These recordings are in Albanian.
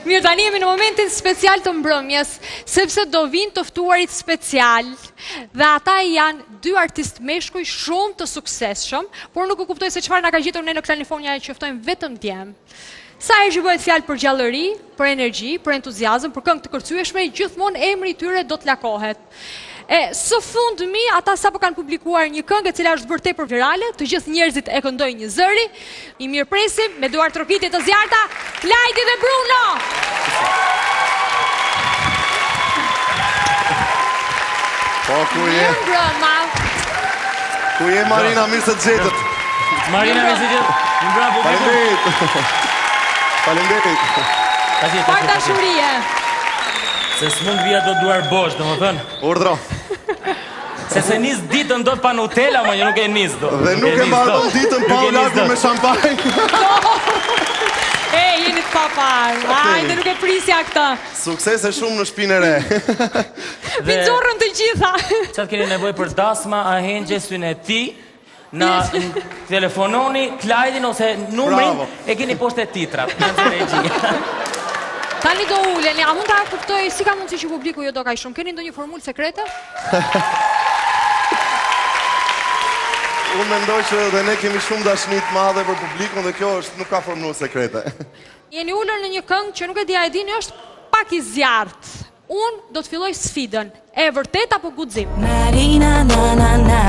Mirë, tani jemi në momentin special të mbrëmjes, sepse do vinë të ftuarit special dhe ata janë dy artistë meshkuj shumë të suksesshëm, por nuk u kuptoj se çfarë na ka gjetur ne në Klanifonia që ftojmë vetëm djem. Sa herë bëhet fjalë për gjallëri, për energji, për entuziazëm, për këngë të kërcyeshme, gjithmonë emri i tyre do të lakohet. Së fundmi, ata sapo kanë publikuar një këngë e cila është bërë tepër virale, të gjithë njerëzit e këndojnë një zëri. I mirëpresim me duar trokitje të zjarta, Klajdi dhe Bruno. Po, ku je? Mirëmbrëma. Ku je Marina, mirë se të gjetët. Marina, mirë se të gjetët. Mirëmbrëma publiku. Faleminderit. Pak dashurie. Se s'mund vija do duar bosh, do më thënë. Urdhro. Se nis ditën do të pa Nutella, më që nuk e nis do. Dhe nuk e mbaron ditën pa u largur me shampanjë. Jeni të papar. Hajde, nuk e prisja këtë. Suksese shumë në shtëpinë e re. Pinxorrën të gjitha. Çfarë keni nevojë për dasma, ahengje, syne ti? Na telefononi Klajdin ose numrin e keni poshtë titrat. Tani do uleni, a mund ta kuptoj si ka mundësi që publiku jo do kaq shumë? Keni ndonjë formulë sekrete? Unë mendoj që dhe ne kemi shumë dashni të madhe për publikun dhe kjo nuk ka formulë sekrete. Jeni ulur në një këngë që nuk e di a e dini, është pak i zjarrt. Unë do të filloj sfidën. E vërtet apo guxim? Marina na na na.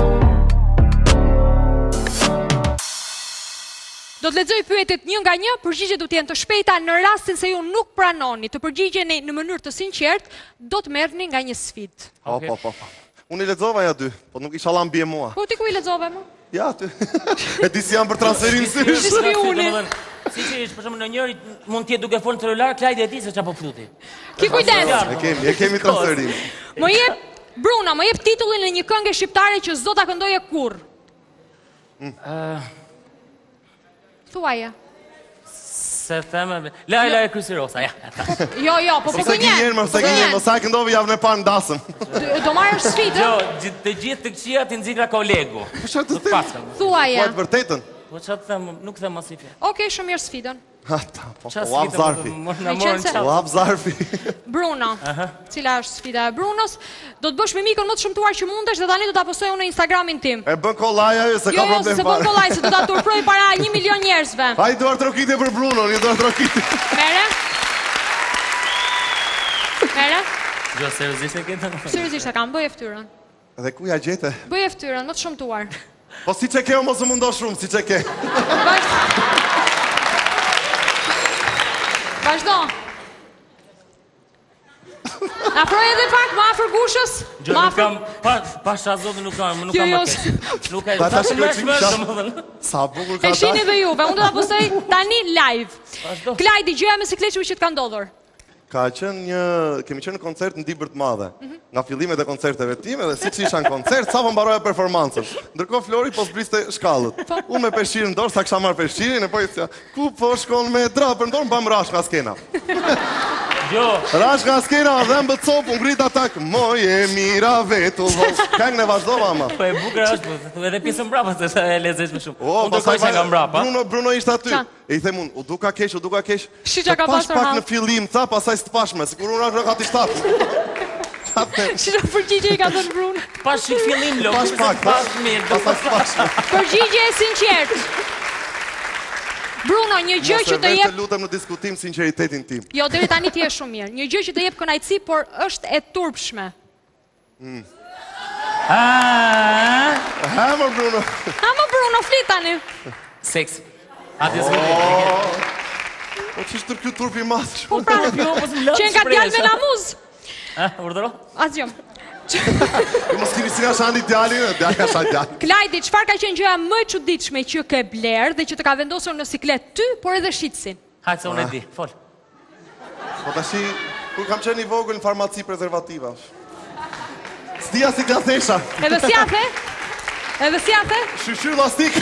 Do të lexoj pyetjet një nga një, përgjigjet do të jenë të shpejta. Në rastin se ju nuk pranoni të përgjigjeni në mënyrë të sinqertë, do të merrni nga një sfidë. Po. Unë i lexova ja dy, po nuk isha la mbie mua. Po ti ku i lexove më? Ja, ty. E di si janë për transferin sysh. Si që ishë, për shumë në njëri mund t'jetë duke folë në celular, Klajdi e ti se qa po fluti. Ki kujdes. E kemi transferin. Më jep, Bruno, më jep titullin e një këngë shqiptare që s'do ta këndoje kurr. Thuaje. Se theme... Lajla e Krysi Rosa, ja. Jo, po Se Gjermë, sa e këndovi javën e parë në dasëm. Do marrësh sfidën? Jo, të gjithë të këqia t'i nxikra kolegu. Po çfarë të them? Thuaje. Po të vërtetën? Po çfarë të them, nuk them as i fjalë. Okej, shumë mirë sfidën. Po, uap zarfi. Uap zarfi. Bruno, cila është sfida e Brunos? Do të bësh me mikën më të shëmtuar që mundesh dhe tani do ta postoj unë në Instagramin tim. E bën kollaj ajo se ka problem fare. Jo, se bën kollaj, se do ta turproj para 1 milion njerëzve. Ai duar trokitje për Bruno, një duar trokitje. Mere? Jo, seriozisht e këtë? Seriozisht e kam, bëj e ftyrën. Dhe ku ja gjete? Bëj e ftyrën, më të shëmtuar. Po si që ke o mos më mundo shumë, si që ke. Vazhdo. Afroj edhe pak, më afër gushës. Gjo, nuk kam, pa shazotin nuk kam, nuk kam më kesh. Nuk ka ta shkoj. Sa bukur ka ta. E shini dhe juve, unë do ta postoj tani live. Klajdi, gjëja me sikleqeve që t'ka ndodhur. Ka qenë kemi qenë në koncert në Dibër të Madhe. Nga fillimet e koncerteve time dhe siç isha në koncert, sa po mbaroja performancën. Ndërkohë Flori po zbriste shkallët. Unë me peshqirin dorë, sa kisha marrë peshqirin, e po i thja, ku po shkon me drapër në dorë, mbam rash nga skena. Jo. Rash nga skena dhe mbë copë, ngrit atak, moje mira vetu. Këngën e vazhdova ama. Po e bukur është, po edhe pjesën mbrapa se e lezesh më shumë. Unë do kojse nga mbrapa. Bruno ishte aty. E i them unë, u duka kesh. Shqyqa ka pasur pak në fillim, tha, pasaj së të pashme, si kur unë ka t'i shtatë. Shqyqa përgjigje i ka thënë Bruno. Pas shik fillim, lo. Pas pak, pasaj së pashme. Përgjigje e sinqert. Bruno, një gjë që të jep... Mos e lutem në diskutim sinqeritetin tim. Jo, deri tani ti je shumë mirë. Një gjë që të jep kënaqësi, por është e turpshme. Ha, më Bruno, flit tani. Seksi. Ati s'vete. Po që ishtë tërkju turpi masë Po pra, që nga djallë me namuz. Urdhëro? Asgjë. Mos kini si nga shani djallin, djallin ka shani djallin. Klajdi, çfarë ka qenë gjëja më e çuditshme që ke bler dhe që të ka vendosur në siklet ty, por edhe shitsin? Hajtë se unë e di, fol. Po tashi, kur kam qenë i vogël në farmaci prezervativa. S'dia si ka thesha. Edhe si a the? Shyshyr lastik.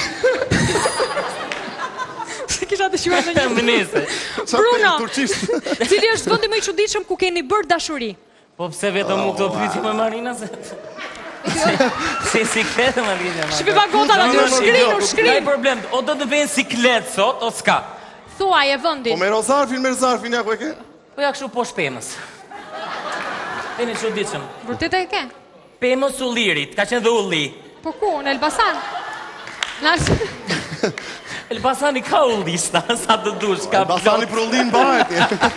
Se kisha të shuar në një. Mënese. Bruno, cili është vendi më i çuditshëm ku keni bërë dashuri? Po pse vetëm mu këto pyetje me Marina se... Si sikletë Marina. Shqipi pa gota në dy, shkrin. Ka i problem, o do të vjen sikletë sot, o s'ka? Thuaj e Po vendin. me Rozarfin, me Zarfin, ja ku e ke? Po ja kështu po shpemës. Jeni çuditshëm. Vërtet e ke? Pemës u lirit, ka qenë dhe ulli. Po ku, në Elbasan? Elbasani ka ullista, sa të dush, ka Basani për ullin bëhet.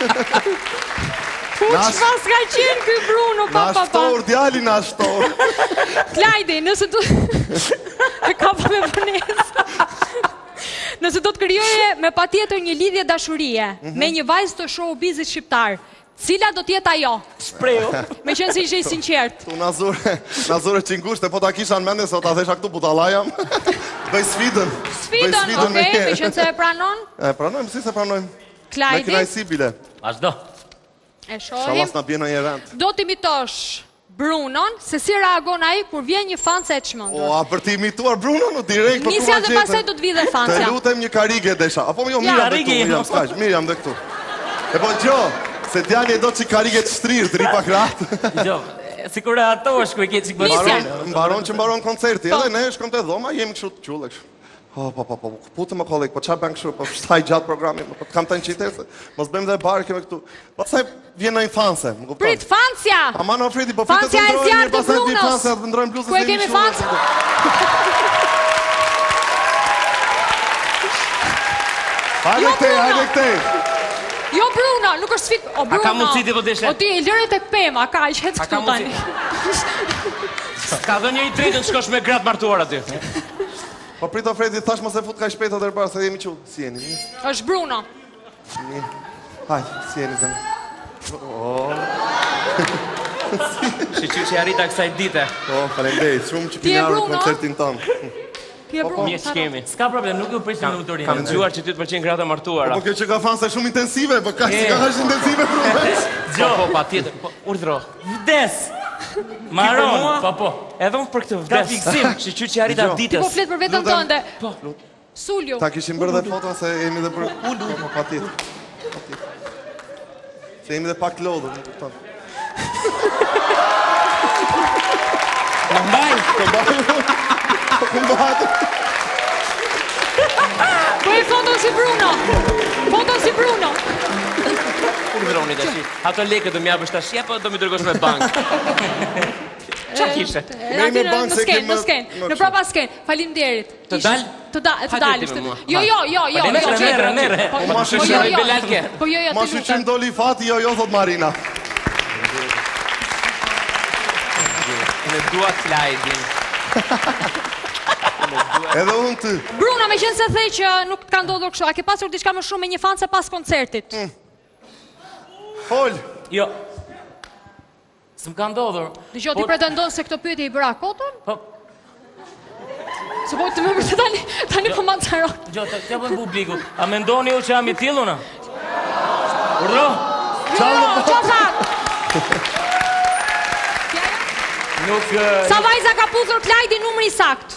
Po çfarë ka qenë ky Bruno, Na pa. shtor, djali na shtor. Klajdi, nëse do... E ka për me vonesë. Nëse do të krijoje me patjetër një lidhje dashurie me një vajzë të showbizit shqiptar, cila do t'jetë ajo? Shprehu. Me qenë si ishe i sinqert. Tu na zure qingushte, po ta kisha në mendje se ta thesha këtu butallajam. Bëj sfidën. Sfidën, okej, me qenë se e pranon. E pranojmë, si se pranojmë? Me Klajdi, kënaqësi bile. Vazhdo. e Shallas shohim. na bie në një event. Do t'imitosh Brunon, se si reagon ai kur vjen një fancë e çmendur. O, a për të imituar Bruno në direkt, po Nisja dhe pastaj do të vi dhe Të fancia. lutem një karige desha. Apo jo, Miriam dhe karige, këtu, Miriam jo. s'kaq, Miriam dhe këtu. E po gjo, se djali e do që karige të shtrirë, të ripa kratë. Jo, sikur e ato është ku e ke çik bërë. Nisja. Mbaron që mbaron koncerti, edhe ne shkëm të dhoma, jemi kështu të qullë kështu. Po, putë më kollek, po qa bën kështu, po shtaj gjatë programit, po kam të në qitese, mos bëjmë dhe barë keme këtu. Pastaj vjen në infanse, më kupton. Prit, fancia! Ama në Fredi, po fritet Fancia e ndrojnë, zjarë të pastaj di Brunos. fansja të ndrojnë bluzës Ku e dhe kemi një shumë. fancë? Hajde Jo, këtej, Bruno. hajde këtej. Jo Bruno, nuk është sfik. O Bruno. ka mundësi ti po deshe? O ti i lëre tek pema, ka i het A ka këtu tani. Ka dhënë njëri drejtën të shkosh me gratë martuar aty. Po prito Fredi, thash mos e fut ka shpejt atë para se jemi qull. Si jeni? Mirë? Është Bruno. Mirë. Hajde, si jeni zëmë? Shiqyr që arrita kësaj dite. Po, faleminderit, shumë që Ti e keni ardhur Bruno? koncertin tonë. Ti e Bruno. Mirë që kemi. S'ka problem, nuk ju prisim në utorinë. kam Kam dëgjuar që ty të pëlqejnë gratë martuara. Po kjo që ka fanse shumë intensive, po ka si ka është intensive Bruno. Po, patjetër. Po, urdhro. Vdes. Maron, po. Edhe unë për këtë vdes. Ka fiksim, shiqyr që arrita Dgjoj. Ti ditës. po flet për veten Lutem. tënde. Po. Sulju. Ta kishim bërë dhe foto se jemi dhe për ulu, po patjetër. Se jemi dhe pak lodhur, më kupton. Më mbaj. Po mbahet. Po e foton si Bruno. Foton si Bruno. Urdhroni tash. Ato lekë do m'japësh tash, apo do mi dërgosh me bank? Qa kishe? Me me bank në se sken, kemë- në sken. më Në prapa sken. Faleminderit. Të Ishte- dal? Të Hajde dalësh. ti me mua. Jo. Merre. Po ma jo, shëshoj jo. Belalke. Po jo, Ma ti shqyqim lutem. doli fati, jo, thot Marina. Ne dua Klajdin. Edhe unë ty. Bruno, me qenë se thej që nuk ka ndodhur kështu, a ke pasur diçka më shumë me një fancë pas koncertit? Fol. Jo. S'm ka ndodhur. Dëgjoj, ti pretendon se këtë pyetje i bëra Koton? Po, Se po të më vërtet tani po ma caron. dëgjoj, t'ja bën publiku. A mendoni ju që jam i tillë unë? Urdhro. Jo, çfarë that? Nuk Sa vajza ka puthur Klajdi numri sakt?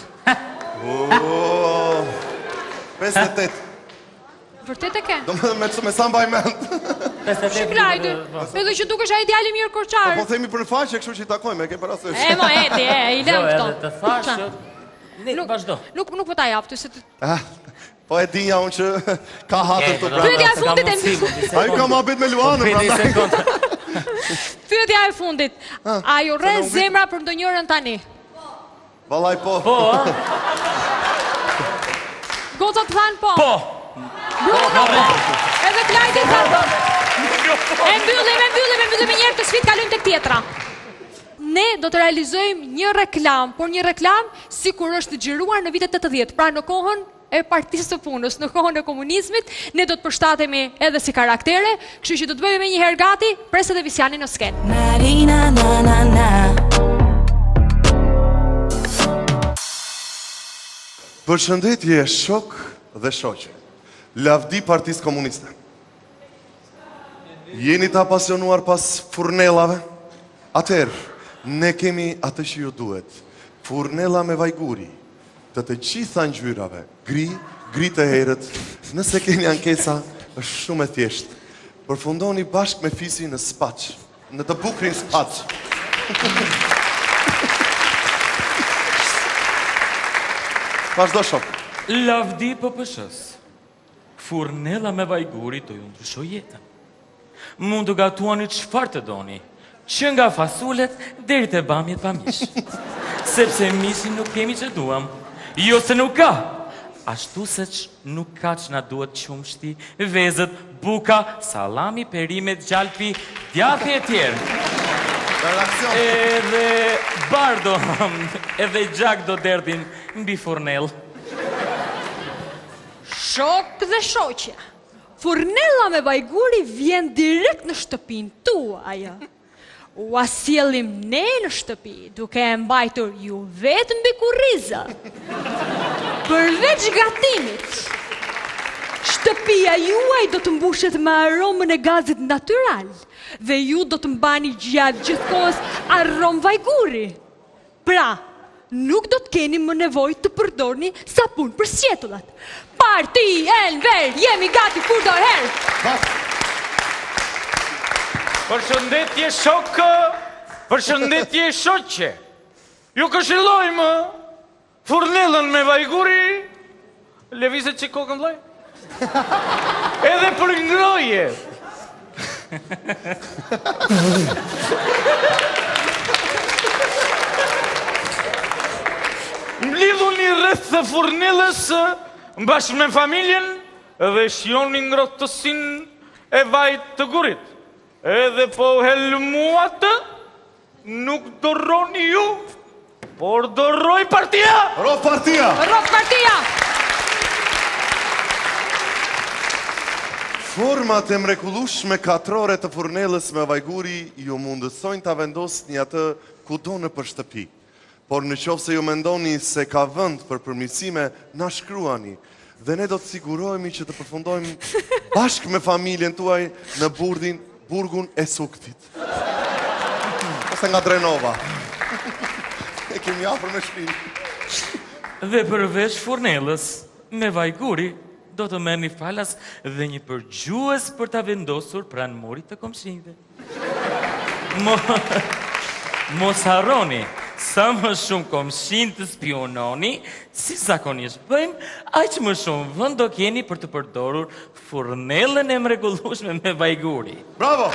58. Vërtet e ke? Do me sa mbaj mend. Shi Klajdi, edhe që dukesh ai djali mirë korçar. Po themi për faqe, kështu që i takojmë, e ke parasysh. E mo eti, i lëm Jo, këto. edhe të thash që ne vazhdo. Nuk po ta jap ty se të... Po e dinja unë që ka hatër të Pyetja brenda. e fundit e Ai ka mabit me Luanën, Peti prandaj. sekond. Pyetja e fundit. A ju rre zemra për ndonjërin tani? Vallaj po. Po, a? Gocat thanë po. Po. Bruno po. Edhe Klajdi tha po. E mbyllim me njerë të sfit kalojmë tek tjetra. Ne do të realizojmë një reklam, por një reklam si kur është xhiruar në vitet 80, pra në kohën e Partisë së Punës, në kohën e komunizmit, ne do të përshtatemi edhe si karaktere, kështu që do të bëjmë me një herë gati, presë dhe Visjani në skenë. Marina na na na. Përshëndetje shok dhe shoqe. Lavdi Partisë Komuniste. Jeni të apasionuar pas furnellave? Atëherë, ne kemi atë që ju duhet. Furnella me vajguri, të gjitha ngjyrave, gri të herët. Nëse keni ankesa, është shumë e thjeshtë. Përfundoni bashkë me Fisi në Spaç, në të bukrin Spaç. Vazhdo shok. Lavdi PPSH-s. Furnella me vajguri do ju ndryshoj jetën. Mund të gatuani çfarë të doni, që nga fasulet deri te bamjet pa mish. Sepse mishin nuk kemi që duam, jo se nuk ka. Ashtu se që nuk ka që na duhet qumshti, vezët, buka, salami, perimet, gjalpi, djathi e tjerë. Edhe bardo, edhe gjak do derdhin mbi furnell. Shok dhe shoqja, furnella me vajguri vjen direkt në shtëpin tuaj. U asjellim ne në shtëpi, duke e mbajtur ju vetë mbi kurriza. Përveç gatimit, shtëpia juaj do të mbushet me aromën e gazit natyral dhe ju do të mbani gjatë gjithkohës aromë vajguri. Pra, nuk do të keni më nevojë të përdorni sapun për sqetullat. Parti Enver, jemi gati kur do herë. Përshëndetje shokë, përshëndetje shoqe. Ju këshillojmë furnellën me vajguri, lëvizet që kokën vllai. Edhe për ngroje. Mblidhuni rreth të furnellës bashkë me familjen dhe shijoni ngrohtësinë e vajit të gurit. Edhe po helmuat, nuk dorroni ju, por dorroj partia! Rof partia! Rof partia! Format e mrekullueshme katrore të furnellës me vajguri ju mundësojnë ta vendosni atë kudo në shtëpi. Por në qoftë se ju mendoni se ka vend për përmirësime, na shkruani dhe ne do të sigurohemi që të përfundojmë bashkë me familjen tuaj në burgun e Suktit. Ose nga Drenova. E kemi afër me shtëpinë. Dhe përveç furnellës me vajguri, do të merrni falas dhe një përgjues për ta vendosur pranë murit të komshinëve. Mos harroni, sa më shumë komshin të spiononi, si zakonisht bëjmë, aq më shumë vend do keni për të përdorur furnellën e mrekullueshme me vajguri. Bravo!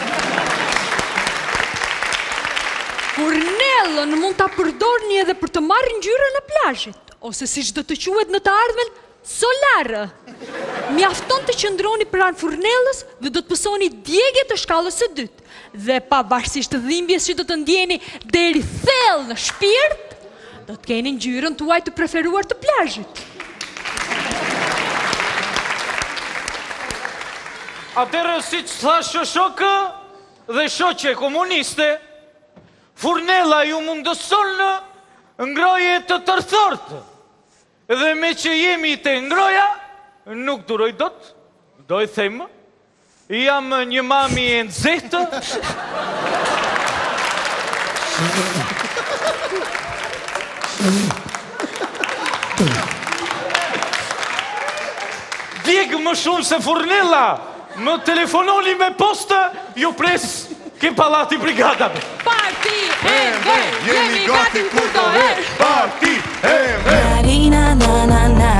Furnellën mund ta përdorni edhe për të marrë ngjyrën e plazhit, ose siç do të quhet në të ardhmen, solarë. Mjafton të qëndroni pranë furnellës dhe do të pësoni djegje të shkallës së dytë. Dhe pavarësisht të dhimbjes që do të ndjeni deri thellë në shpirt, do të keni ngjyrën tuaj të preferuar të plazhit. Atëherë siç thashë shokë dhe shoqe komuniste, furnella ju mundëson në ngroje të tërthortë. Dhe me që jemi të ngroja, nuk duroj dot, do i them, jam një mami e nxehtë. Djeg më shumë se furnella, më telefononi me postë, ju pres ke pallati brigadave. Parti Enver, jemi gati kur do herë. Parti Enver! Marina na na na.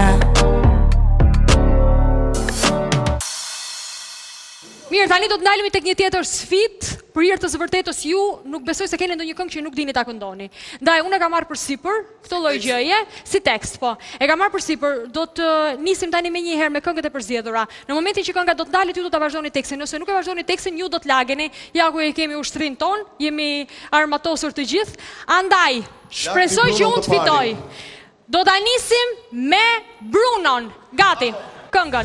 Mirë, tani do të ndalemi tek një tjetër sfidë. Për hir të së vërtetës ju nuk besoj se keni ndonjë këngë që nuk dini ta këndoni. Ndaj unë e kam marrë përsipër këtë lloj gjëje, si tekst, po. E kam marrë përsipër, do të nisim tani më një herë me këngët e përzgjedhura. Në momentin që kënga do të ndalet, ju do ta vazhdoni tekstin. Nëse nuk e vazhdoni tekstin, ju do të lageni. Ja ku e kemi ushtrin ton, jemi armatosur të gjithë. Andaj, shpresoj që unë të fitoj. Do ta nisim me Brunon. Gati, këngën.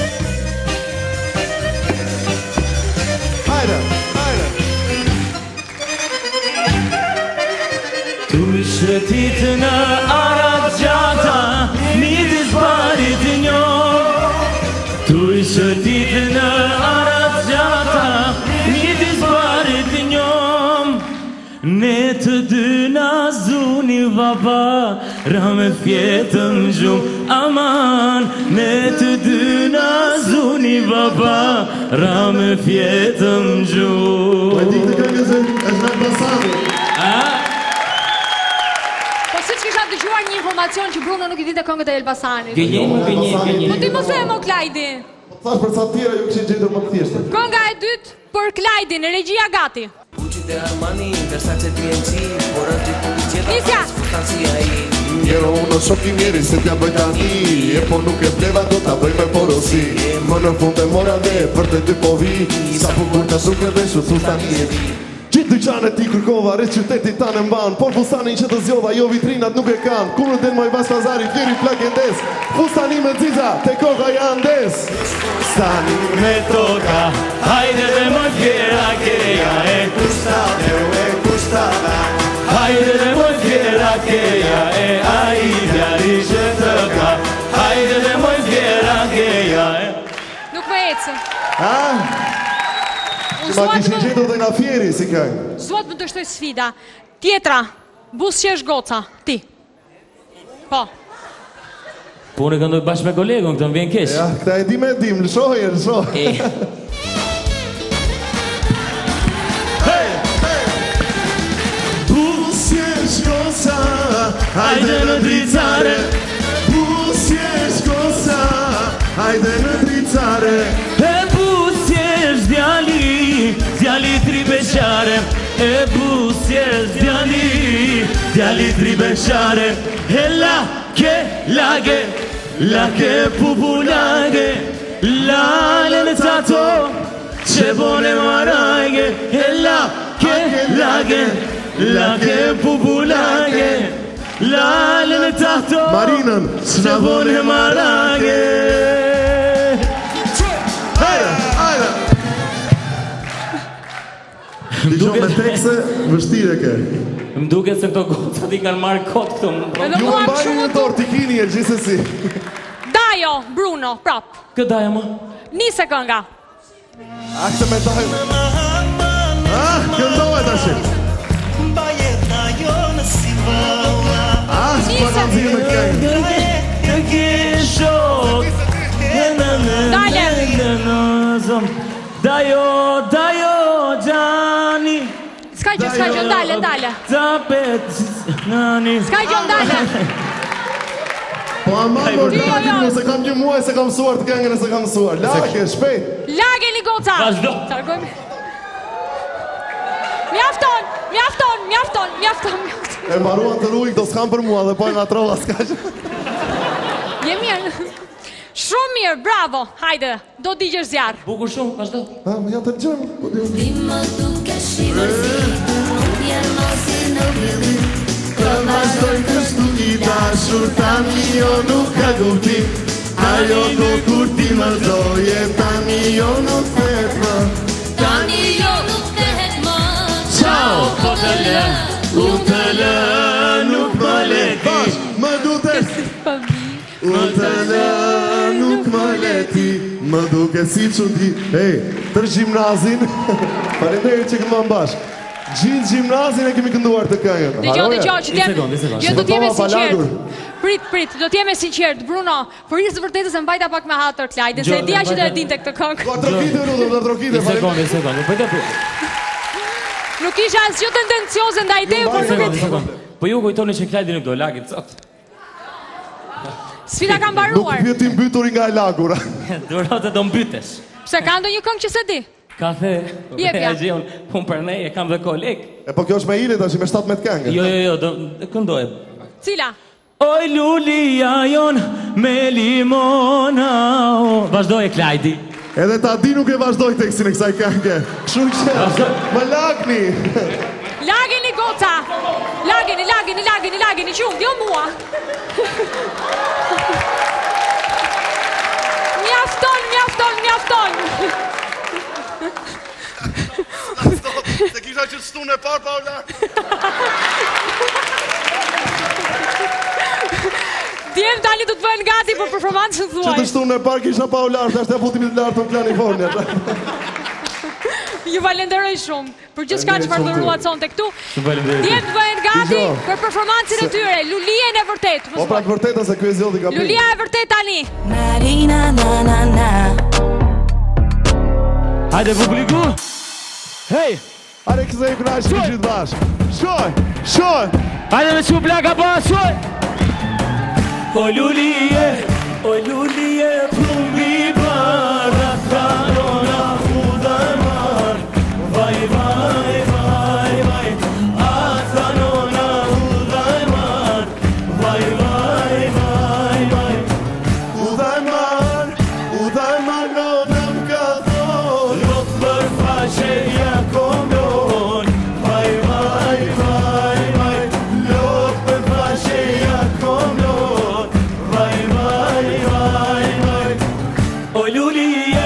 Tu shëtit në arat gjata, midis barit njo. Tu shëtit në arat gjata, midis barit njo. Ne të dy na zuni vaba, ra me fjetëm gjumë aman. Ne të dy na zuni vaba, ra me fjetëm gjumë. Po e di këtë këngëzën, është në pasadi. Po siç kisha kam dëgjuar një informacion që Bruno nuk I dinte këngët e Elbasanit. Gënjej. Po ti mos e mo Klajdi. Thash për sa të tjera ju kishin gjetur më të thjeshtë. Kënga e dytë për Klajdin, regjia gati. Nisja. Njero uno shok I mjeri se t'ja bëj tani E po nuk e bleva do t'a bëj me porosi Më në fund e mora dhe për të dy po vi Sa bukur t'a suke dhe shu thus tani e vi Gjithë dyqanet ti kërkova, rreth qytetit ta në mban Por fustanin që të zjodha, jo vitrinat nuk e kanë Kur në den moj vas pazari, fjeri plak e ndes Fustani me ziza, te koka janë ndes Fustani Me toka, hajde dhe moj fjera keja e kustada Hajde dhe moj fjera keja e ai djali që të ka Hajde dhe moj fjera keja e Nuk më ecë. Që ma kishin gjetur dhe nga fjeri si këngë. Sot më dështoj sfida. Tjetra, busqesh goca, ti. Po. Po unë këndoj bashkë me kolegun, këtë më vjen keq. Ja, këta e dim, lëshoje. Busqesh goca, hajde në dricare Busqesh goca, hajde në dricare E busqesh djali tri beqare E busqesh djali tri beqare E lake pupulage Lale në tato që bone marage E lake pupulage Lale në tato Marinën që bone marage Hajde Dijon me tekse, vështire ke Më duket se këto gocat I kanë marrë kot këto Edhe Ju mua më më bani shumë në dorë t'i kini e gjithësësi Dajo, Bruno, prap. Këdaja më Nise kënga. Akse me Dajo Këndohet ashtë S'pana zirë me këngë Dajo, Gjani Ska gjë, ndale Ska gjë, ndale Po aman mor lagin nëse kam një muaj se kam mësuar të këngën nëse kam mësuar Lage, shpejt Lageni goca Vazhdo. Targojmë Mjafton E mbaruan të ruik do s'kam për mua dhe po e nga trova s'ka që Je mirë Shumë mirë, bravo Hajde, do digjesh zjarë Bukur shumë, vazhdo Më janë të gjëmë Dimă duke și vërsi Nuk jenë mosi në vili Vazhdoj kështu I dashur tani jo nuk ka guptim Ajo do kur ti më doje tani jo nuk thet më Tani jo nuk tehet më Ciao, po të lë Unë të lë, nuk më leti Më duke Unë të lë, nuk më leti Më duke si qëndi Ej, tër gjimnazin Falenderit që këmë bashkë Gjithë gjimnazin e kemi kënduar të këngën. Dëgjoj, që t'jem... Jo, do t'jeme sinqert. Prit, do t'jeme sinqert. Bruno, për i së vërtetës e mbajta pak me hatër Klajde, se e dija që do e dinte këtë këngë. Ka trokite, Rudo, da trokite. Një sekundë, Nuk isha asgjë tendencioze ndaj teje, por nuk e... Po ju kujtoni që Klajdi nuk do lagit sot. Sfida ka mbaruar. Nuk pjeti mbytur nga e lagura. Durote do mbytesh. Pse ka ndonjë këngë që se di? Ka the, Jepja. unë për nej e kam dhe koleg. E po kjo është me ile tash me 17 këngë. Jo, do këndoj. Cila? Oj lulia jon me limona. Vazhdoj e Klajdi. Edhe ta di nuk e vazhdoj tekstin e kësaj këngë. Kështu që më lagni. Lageni goca. Lageni qumë, jo mua. Mjafton. Se kisha që stu në parë, Paula. Djem tani do të bëhen gati për performancën Që thuaj. të stu në parë kisha Paula, është e futimit të lartë në Kalifornia. Ju falenderoj shumë për gjithçka që përdhuruat sonte këtu. Djem të bëhen gati për performancën e tyre, lulien e vërtet. Po pra të vërtetën se ky e zgjodhi ka Lulia e vërtet tani. Marina na na Hajde publiku. Hej, Are këse i kënaqë gjithë bashkë. Shoj. hajde me që plaka pa, shoj. O lulie plumbi para kanona udamar. Vai, vai, vai, vai, a kanona udamar. Vai, vai, vai, vai. Udajmar nodëm ka thonë. Lot për faqe ja komjon. Vai, vai, vai, vai. Lot për faqe ja komjon. Vai, vai, vai, vai. O lulie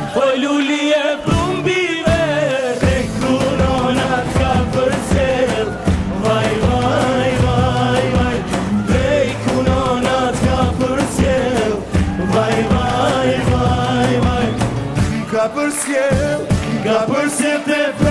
plumbi verde, krunona ka përcjell. Vai, vai, vai, vai, prej krunonat ka përcjell. Vai, vai, vai, vai, Ka përsjell ka përcjell te